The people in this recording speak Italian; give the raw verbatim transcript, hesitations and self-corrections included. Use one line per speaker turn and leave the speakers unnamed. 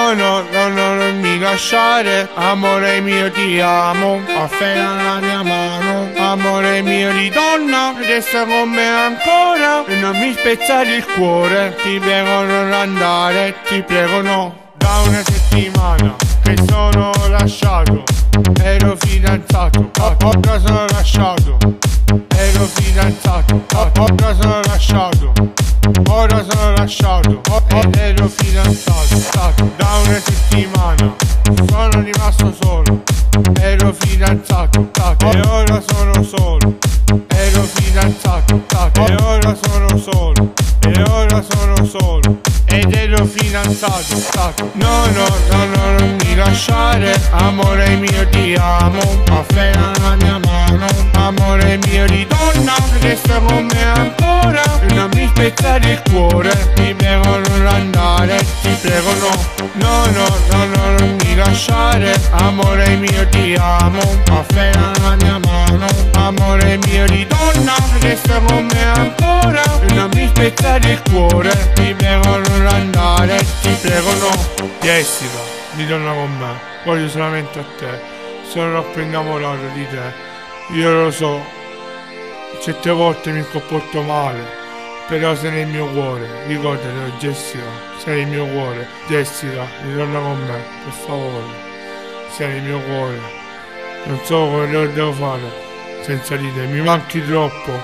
No, no, no, no, non mi lasciare, amore mio ti amo, afferra la mia mano, amore mio di donna, resta con me ancora, e non mi spezzare il cuore, ti prego non andare, ti prego no. Da una settimana che sono lasciato, ero fidanzato, ora sono lasciato, ero fidanzato, ora sono lasciato, ora sono lasciato, ed ero fidanzato. Da una settimana sono rimasto solo, ero fidanzato, e ora sono solo, ero fidanzato, e ora sono solo, e ora sono solo, ed ero fidanzato. No, no, no, no, non mi lasciare, amore mio ti amo, afferra la mia mano, amore mio di donna, resta con me ancora, e non mi spezzare il cuore, ti prego non andare, ti prego no. No, no, no, no, non mi lasciare, amore mio ti amo, afferra la mia mano, amore mio di donna, resta con me ancora, e non mi spezzare il cuore, ti prego non andare, ti prego no. Jessica, ritorna con me, voglio solamente a te, sono troppo innamorato di te, io lo so, certe volte mi comporto male, però sei nel mio cuore, ricordatelo Jessica, sei nel mio cuore, Jessica, ritorna con me, per favore, sei nel mio cuore, non so come lo devo fare senza di te, mi manchi troppo.